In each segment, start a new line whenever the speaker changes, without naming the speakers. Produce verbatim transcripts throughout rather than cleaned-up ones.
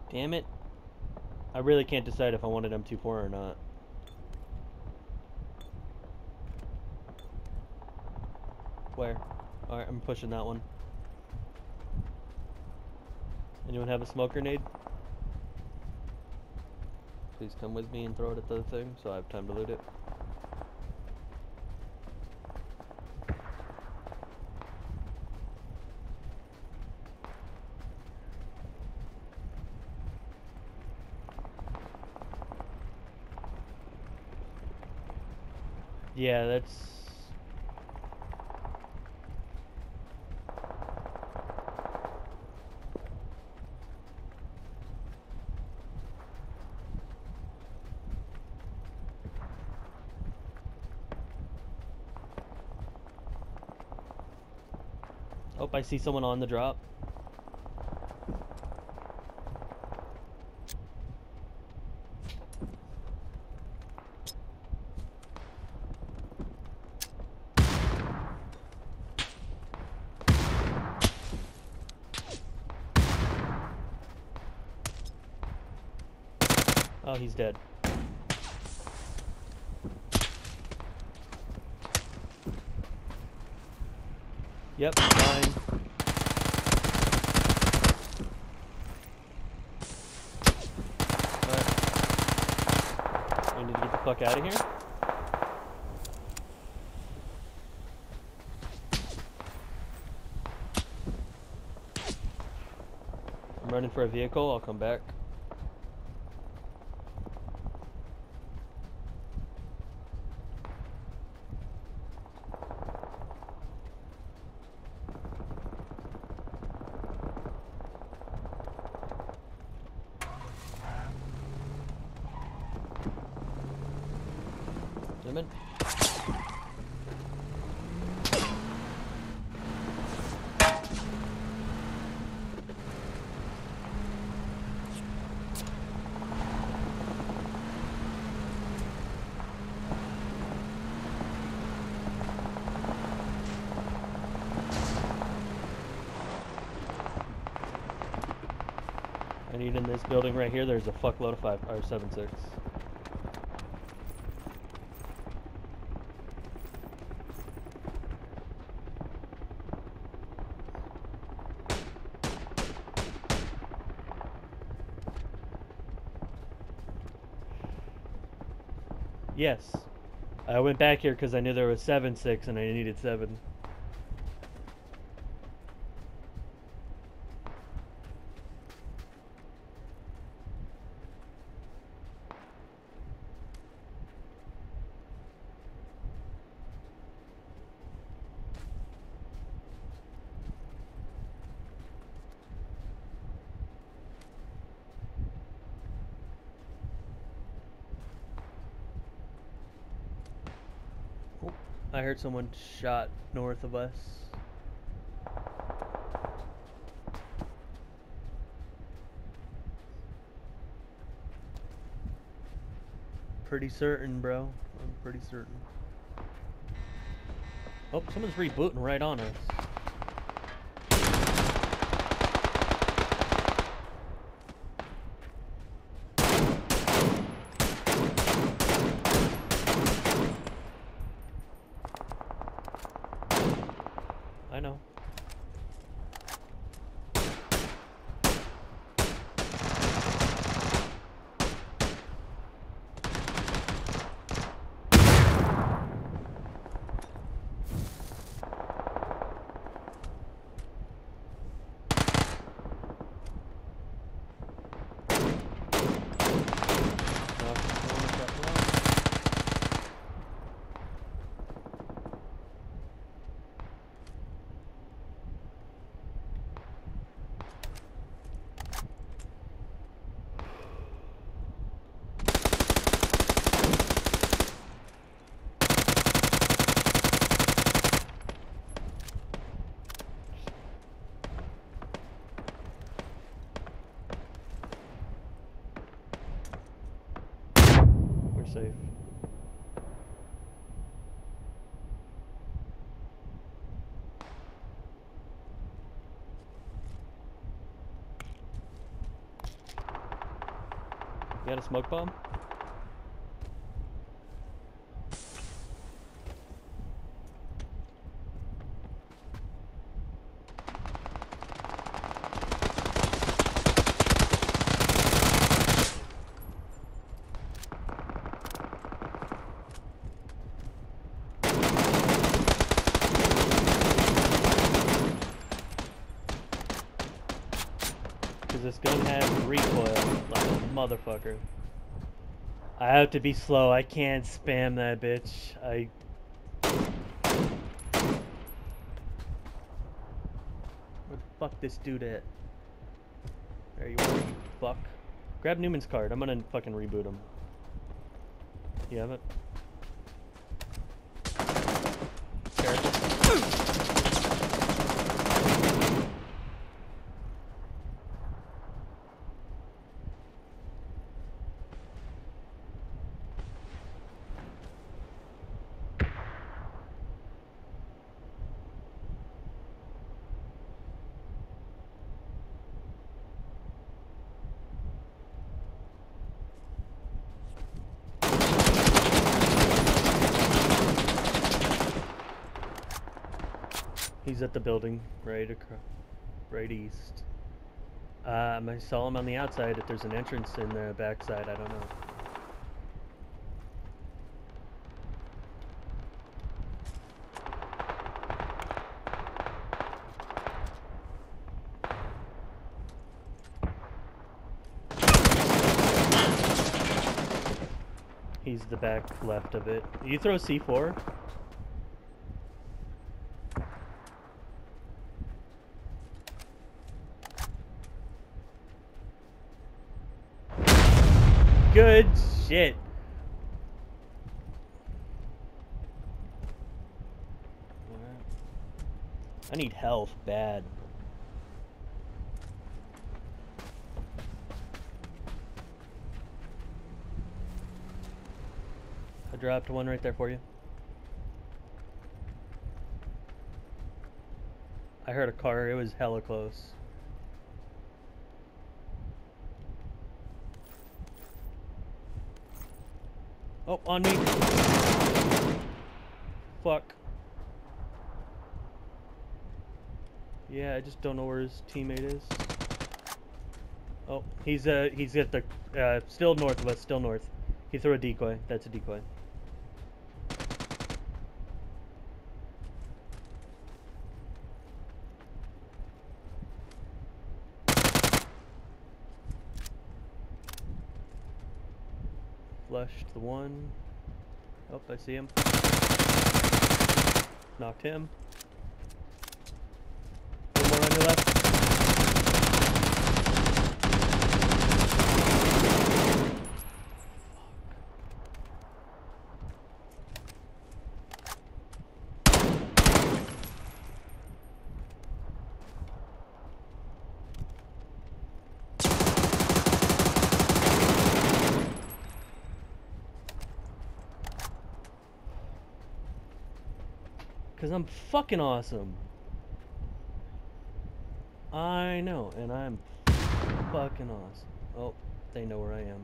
Damn it. I really can't decide if I wanted M twenty-four or not. Where? Alright, I'm pushing that one. Anyone have a smoke grenade? Please come with me and throw it at the thing so I have time to loot it. Yeah, that's... Oh, I see someone on the drop. Oh, he's dead. Yep, fine. But we need to get the fuck out of here. I'm running for a vehicle, I'll come back. Lemon. I need in this building right here, there's a fuckload of five or seven six. Yes. I went back here because I knew there was seven six and I needed seven. Oh, I heard someone shot north of us. Pretty certain, bro. I'm pretty certain. Oh, someone's rebooting right on us. I know. We're safe. got a smoke bomb? This gun has recoil like a motherfucker. I have to be slow. I can't spam that bitch. I. Where the fuck this dude at? There you are, you fuck. Grab Newman's card. I'm gonna fucking reboot him. You have it? Careful. He's at the building, right across, right east. Um, I saw him on the outside. If there's an entrance in the backside, I don't know. He's the back left of it. You throw C four? Good shit. I need health bad. I dropped one right there for you. I heard a car. It was hella close. Oh, on me. Fuck. Yeah, I just don't know where his teammate is. Oh, he's uh he's at the uh still north of us, still north. He threw a decoy. That's a decoy. Flushed the one. Oh, I see him. Knocked him. One more on your left. Because I'm fucking awesome. I know, and I'm fucking awesome. Oh, they know where I am.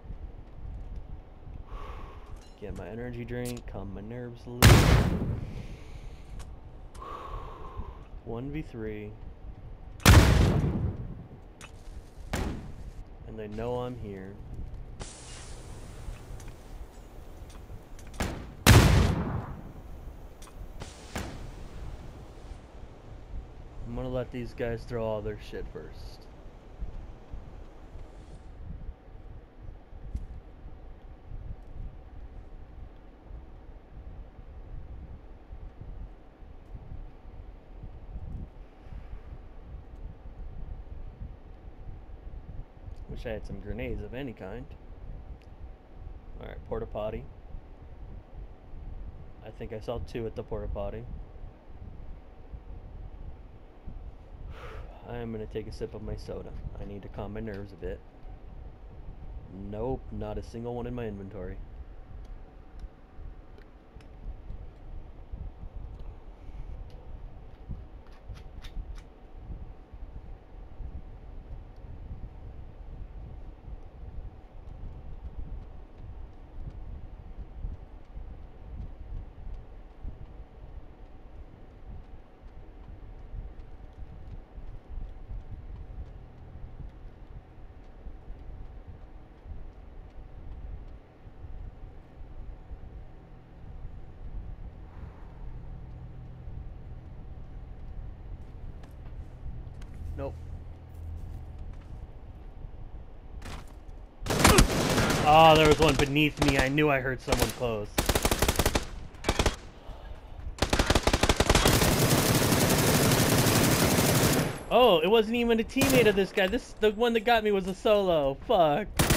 Get my energy drink, calm my nerves a little. one v three. And they know I'm here. I'm gonna let these guys throw all their shit first. Wish I had some grenades of any kind. Alright, porta potty. I think I saw two at the porta potty. I'm gonna take a sip of my soda. I need to calm my nerves a bit. Nope, not a single one in my inventory. Nope. Oh, there was one beneath me. I knew I heard someone close. Oh, it wasn't even a teammate of this guy. This the one that got me was a solo. Fuck.